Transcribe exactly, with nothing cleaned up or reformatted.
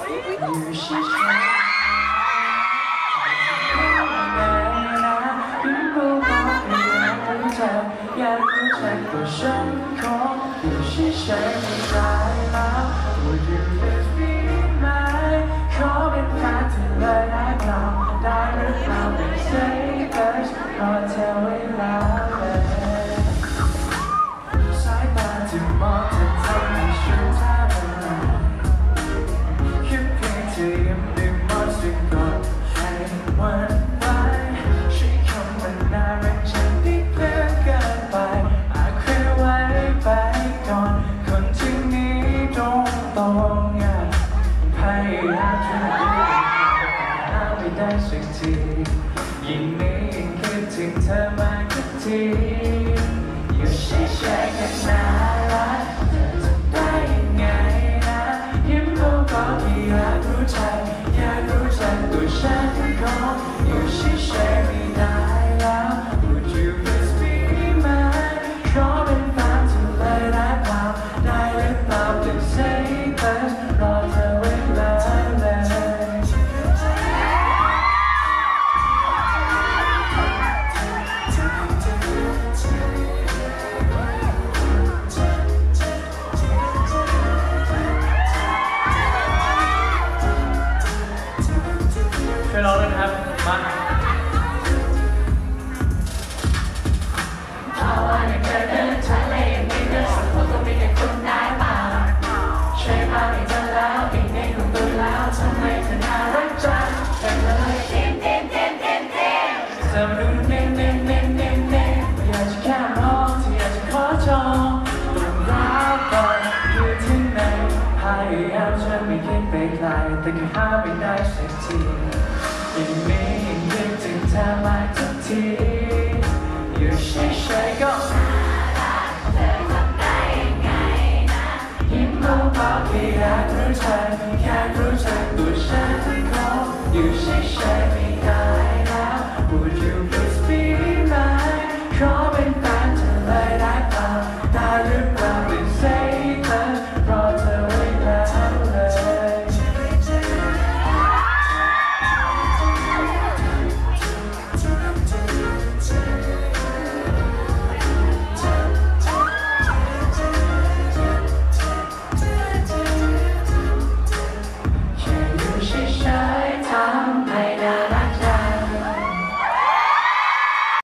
อยู่เฉยๆอยากรู้จักตัวฉันขออยู่เฉยๆไม่ได้แล้ว Would you just be mine ขอเป็นแฟนเธอเลยได้เปล่าได้หรือเปล่าไม่ say first รอเธอไว้แล้วเลยสายตาที่มองเธอทำให้ฉันท่าเมื่อไหร่คิดเพียงเธอยิ้มดึงมองสิ่งก่อนให้วันไปใช้คำว่าน่ารักฉันได้เพื่อเกินไปอาจเคยไว้ไปก่อนคนที่นี้ตรงตรงพยายามจะดูหาไม่ได้สักทียิ่งนี้ยิ่งคิดถึงเธอมากทุกทีอยู่เฉยๆกันน่ารักเธอจะได้ยังไงนะยิ้มเบาๆที่อยากรู้ใจอยากรู้จักตัวฉันก่อนอยู่เฉยๆไม่ได้แล้ว Would you please be mine ขอเป็นแฟนเธอเลยได้เปล่าได้หรือเปล่า Please say first รอเธอไว้แล้วเลยช่วยร้องด้วยนะครับมาภาวะอย่างเธอเดินทะเลอย่างนี้เดินสักคนก็มีแต่คุณได้เปล่าช่วยพาให้เธอแล้วอีกในของตัวแล้วทำไมเธอน่ารักจังแต่เลยเต้นเต้นเต้นเต้นเต้นเธอดูเน่นเน่นเน่นเน่นเน่นอยากจะแค่มองที่อยากจะขอจองต้องรับก่อนอยู่ที่ไหนพยายามจะไม่คิดไปไกลแต่ก็หาไม่ได้สักทียิ่งมียิ่งคิดถึงเธอมากทุกทีอยู่เฉยๆก็น่ารักเธอทำได้ยังไงนะยิ้มเบาๆแค่อยากรู้ใจแค่รู้จักตัวฉันขออยู่เฉยๆไม่ได้แล้ว Would you please be mine ขอเป็น